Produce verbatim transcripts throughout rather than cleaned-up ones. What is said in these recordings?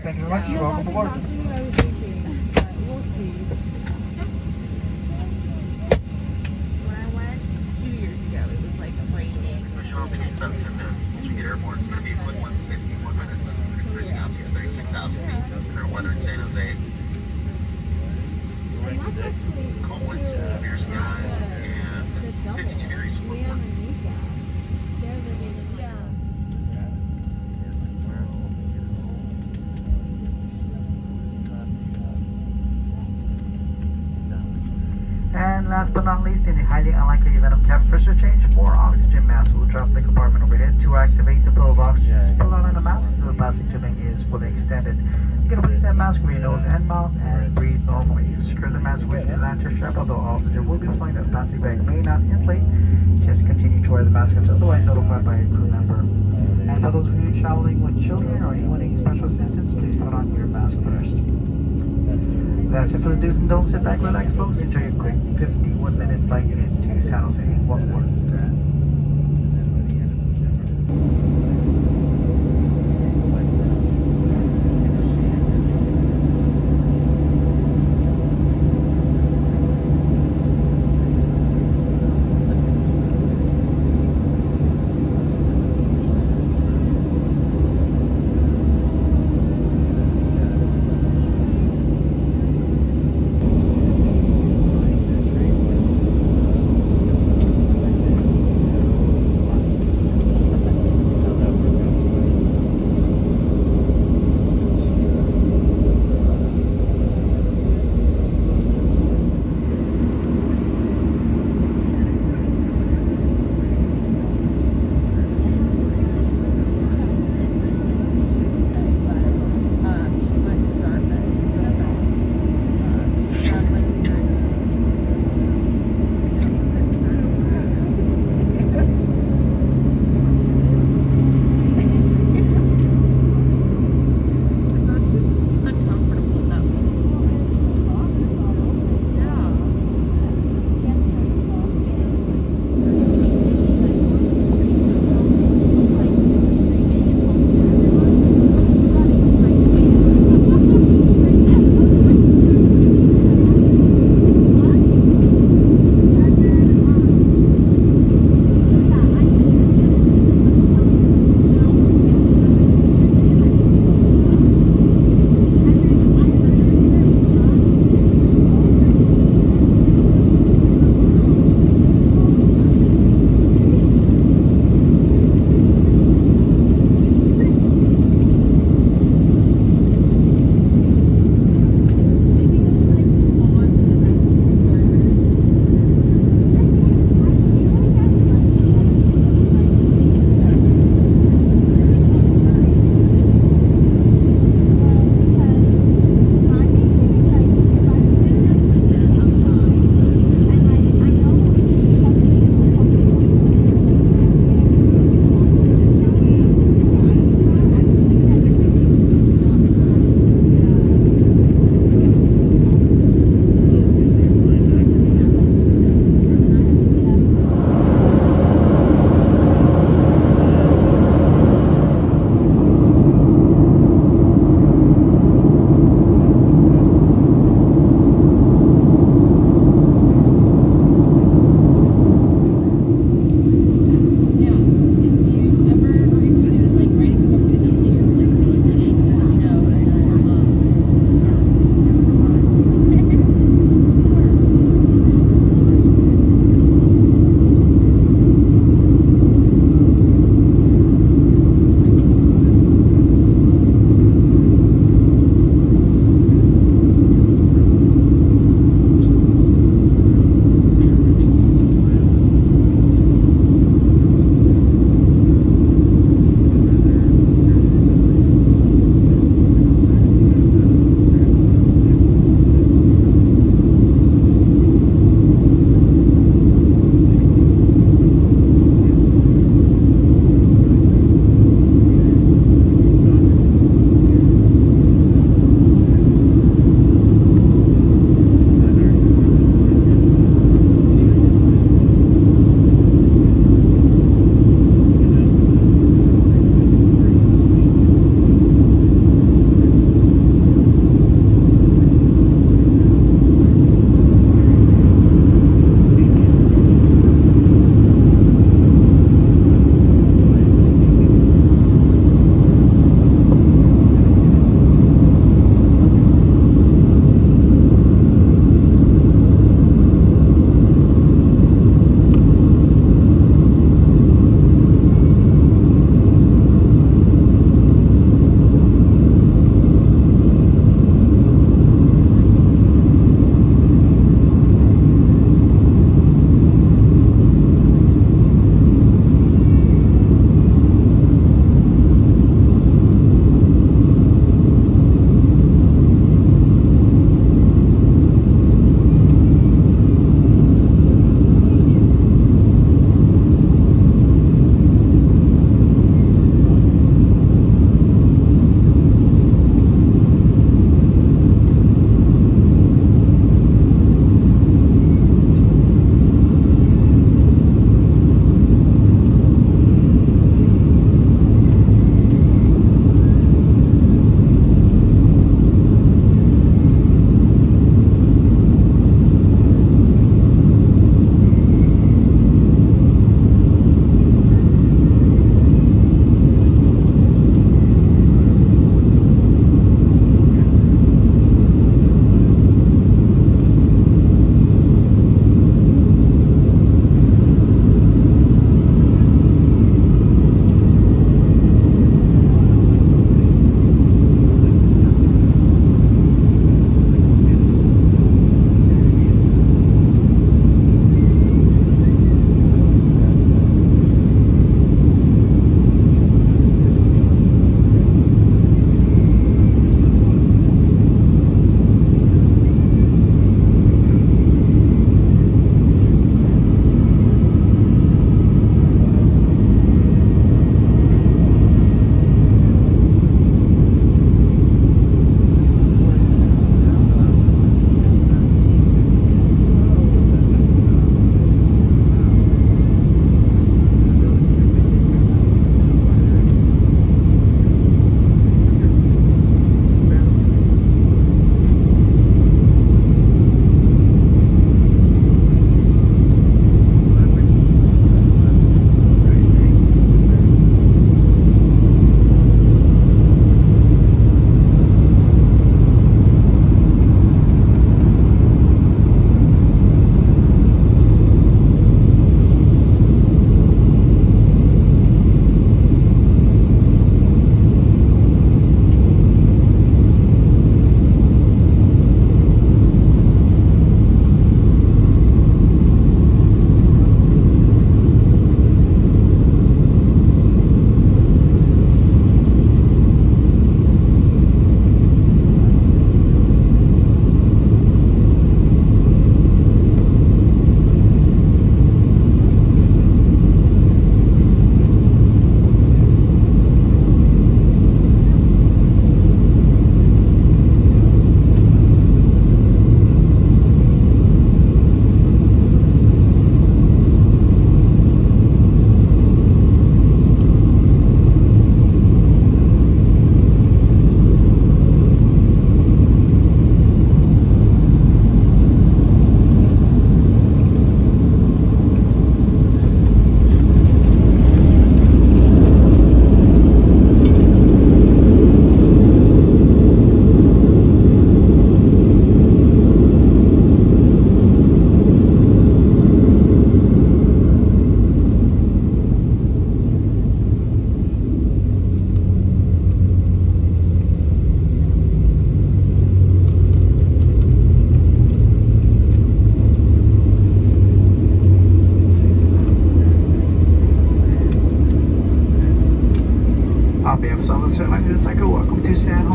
Thank you very much. Welcome aboard. That's what I was thinking, but we'll see. When I went two years ago, it was like raining. We're shopping in about ten minutes. Once we get airborne, it's going to be a quick one, fifty-one minutes. We're cruising out to thirty-six thousand feet. Current weather in San Jose. Cold winds, clear skies, and fifty-two degrees. Liam and Mika. They're living in yeah. And last but not least, in the highly unlikely event of cabin pressure change, four oxygen masks will drop the compartment overhead. To activate the flow of oxygen, pull out on the mask until the plastic tubing is fully extended. You can place that mask over your nose and mouth and breathe normally. Secure the mask with the lantern strap, although oxygen will be flowing. The plastic bag may not inflate. Just continue to wear the mask until otherwise notified by a crew member. And for those of you traveling with children or anyone needing special assistance, please put on your mask first. That's it for the do's and don'ts. Sit back, relax, folks. Enjoy your quick fifty-one minute flight into San Jose. One more.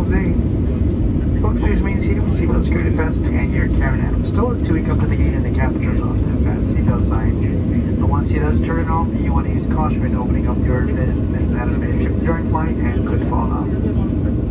Jose. Folks, please remain seated with seatbelt security fastened and your carrying item stored until we come to the gate and the captain turns off the fast seatbelt sign. And once he does turn it off, you want to use caution when opening up your vents out of the ship during flight and could fall off.